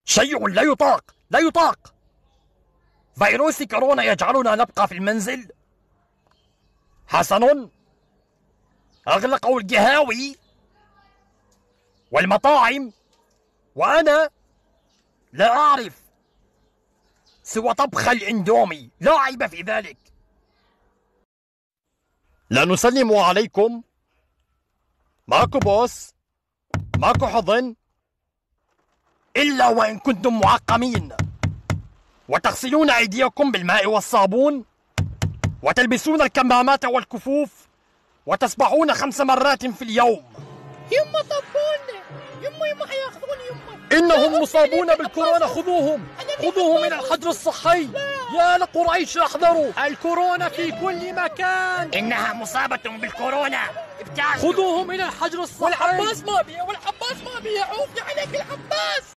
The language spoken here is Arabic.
شيء لا يطاق، لا يطاق. فيروس كورونا يجعلنا نبقى في المنزل. حسن، أغلقوا القهاوي والمطاعم، وأنا لا أعرف سوى طبخ الإندومي، لا عيب في ذلك. لا نسلم عليكم. ماكو بوس، ماكو حضن، إلا وإن كنتم معقمين، وتغسلون أيديكم بالماء والصابون، وتلبسون الكمامات والكفوف، وتسبحون 5 مرات في اليوم. يما طبونا، يما حياخذوني يما. إنهم مصابون بالكورونا، خذوهم إلى الحجر الصحي. يا لقريش احذروا، الكورونا في كل مكان. إنها مصابة بالكورونا، ابتعدوا. خذوهم إلى الحجر الصحي. والعباس ما بيه، عوفي عليك العباس.